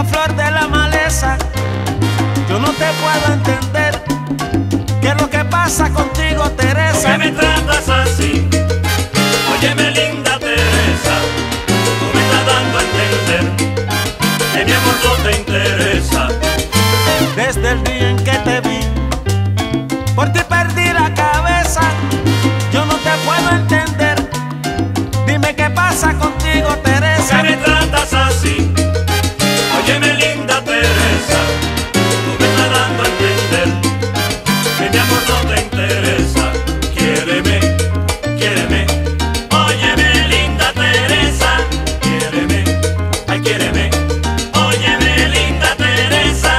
linda flor de la maleza. Yo no te puedo entender qué es lo que pasa contigo, Teresa. ¿Por qué me tratas así? Óyeme, linda Teresa, tú me estás dando a entender que mi amor no te interesa. Desde el día en que te vi, por ti perdí la cabeza. Yo no te puedo entender, dime qué pasa contigo, Teresa. ¿Por qué me tratas así? Óyeme, linda Teresa, tú me estás dando a entender que mi amor no te interesa. Quiéreme, quiéreme, óyeme, linda Teresa. Quiéreme, ay, quiéreme, óyeme, linda Teresa.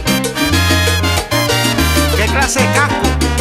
¿Qué clase de casco?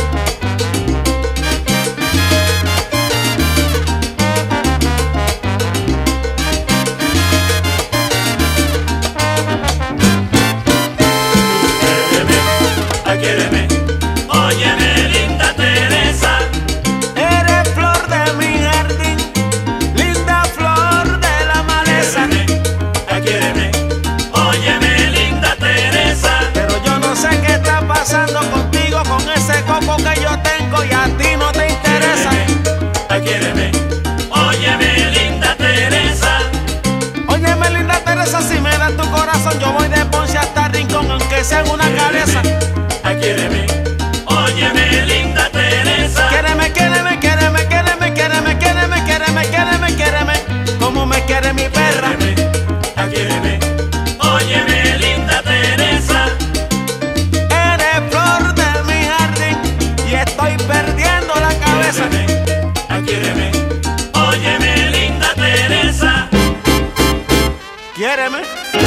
Quiéreme, óyeme, linda Teresa. Eres flor de mi jardín, linda flor de la maleza. Quiéreme, óyeme, linda Teresa. Pero yo no sé qué está pasando contigo, con ese coco que yo tengo y a ti no te interesa. Quiéreme, óyeme, linda Teresa. Óyeme, linda Teresa, si me das tu corazón yo voy de Ponce hasta Rincón, aunque sea en una cabeza. Quiéreme, óyeme, linda Teresa. Quiéreme, quiéreme, quiéreme, quiéreme, quiéreme, quiéreme, quiéreme, quiéreme, quiéreme, como me quiere mi perra. Quiéreme, óyeme, linda Teresa. Eres flor de mi jardín y estoy perdiendo la cabeza. Quiéreme, óyeme, linda Teresa. Quiéreme.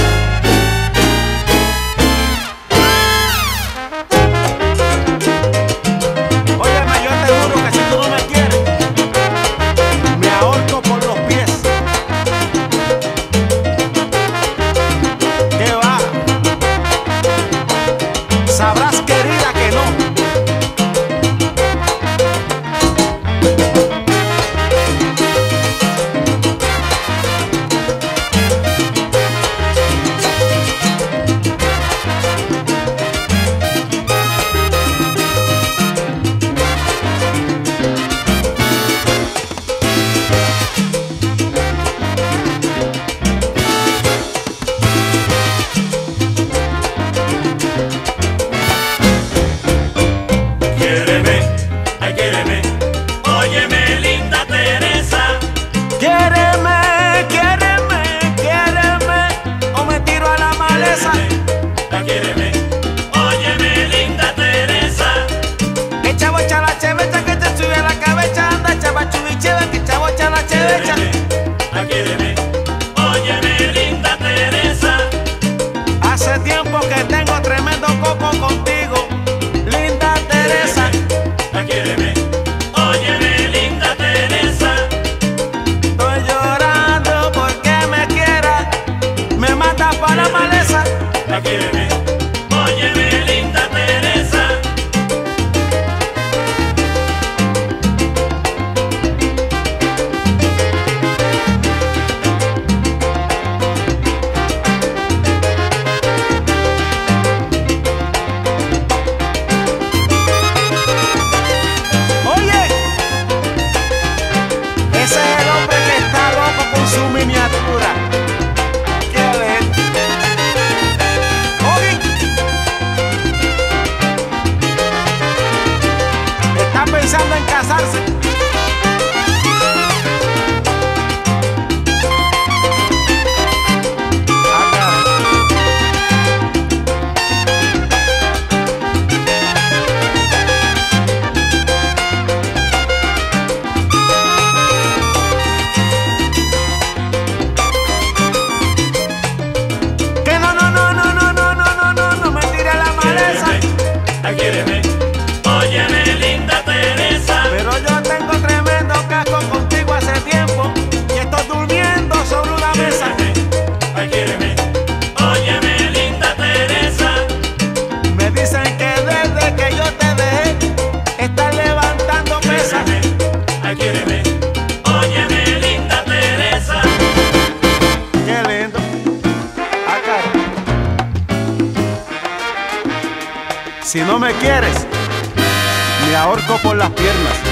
Óyeme, yo te juro que si tú no me quieres, me ahorco por los pies. ¿Qué va? Sabrás, querida, que no. Quiéreme, ay, quiéreme, óyeme, linda Teresa. Quiéreme, quiéreme, quiéreme, o me tiro a la maleza. Quiéreme, óyeme, linda Teresa. Que chavo echa la chevecha, que te sube a la cabeza. Anda, chava chubicheva, que chavo echa la chevecha. Quiéreme, óyeme, linda Teresa. Hace tiempo que tengo tremendo coco contigo, linda Teresa. Quiéreme, óyeme, linda Teresa. Estoy llorando porque me quieras, me mata para la maleza. Quiéreme, óyeme, linda Teresa. Oye, ese es el hombre que está loco con su miniatura. Qué ven. Oye, está pensando en casarse. Que no, no, no, no, no, no, no, no, no, no me tire a la maleza. Quiéreme, óyeme, linda Teresa. Pero yo tengo tremendo casco contigo hace tiempo y estoy durmiendo sobre una mesa. Quiéreme, óyeme, linda Teresa. Me dicen que desde que yo te dejé estás levantando pesas. Quiéreme, óyeme, linda Teresa. Qué lindo. Acá. si no me quieres, me ahorco por las piernas.